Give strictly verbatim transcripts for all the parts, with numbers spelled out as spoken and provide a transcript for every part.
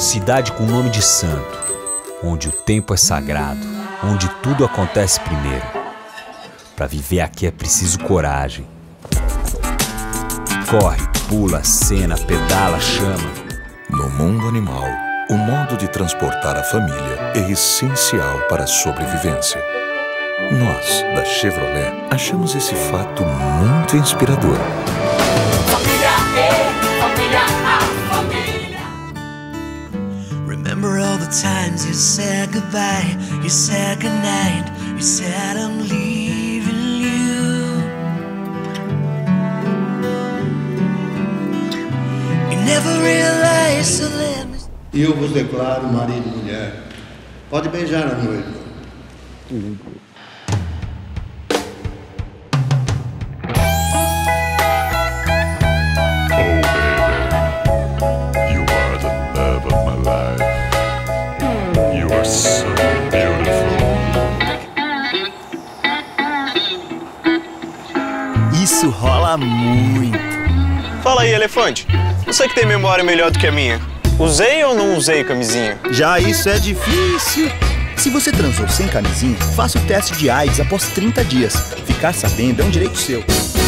Cidade com nome de santo, onde o tempo é sagrado, onde tudo acontece primeiro. Para viver aqui é preciso coragem. Corre, pula, cena, pedala, chama. No mundo animal, o modo de transportar a família é essencial para a sobrevivência. Nós, da Chevrolet, achamos esse fato muito inspirador. Família E, família A, família. Remember all the times you said goodbye, you said goodnight, you said I'm leaving you. You never realized, so let me... Eu vos declaro marido e mulher. Pode beijar a noiva. So beautiful. Isso rola muito. Fala aí, elefante. Você que tem memória melhor do que a minha. Usei ou não usei camisinha? Já isso é difícil. Se você transou sem camisinha, faça o teste de AIDS após trinta dias. Ficar sabendo é um direito seu.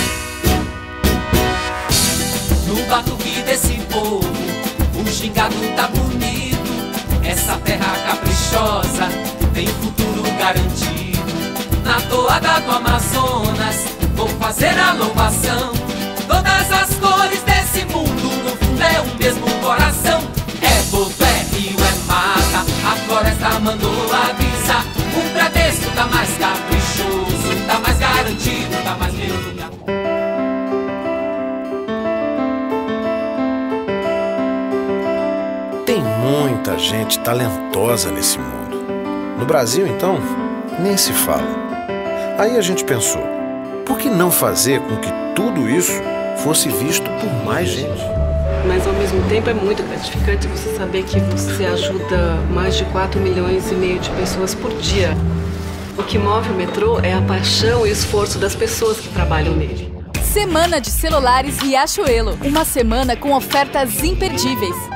No batuque desse povo, o gingado tá bonito. Essa terra caprichosa tem futuro garantido. Na toada do Amazonas vou fazer a louvação. Todas as cores desse mundo, no fundo é o mesmo coração. É povo, é rio, é mata, a floresta mandou avisar. O Bradesco tá mais caprichoso, tá mais garantido, tá mais lindo. Tem muita gente talentosa nesse mundo. No Brasil, então, nem se fala. Aí a gente pensou, por que não fazer com que tudo isso fosse visto por mais gente? Mas ao mesmo tempo é muito gratificante você saber que você ajuda mais de quatro milhões e meio de pessoas por dia. O que move o metrô é a paixão e o esforço das pessoas que trabalham nele. Semana de Celulares Riachuelo. Uma semana com ofertas imperdíveis.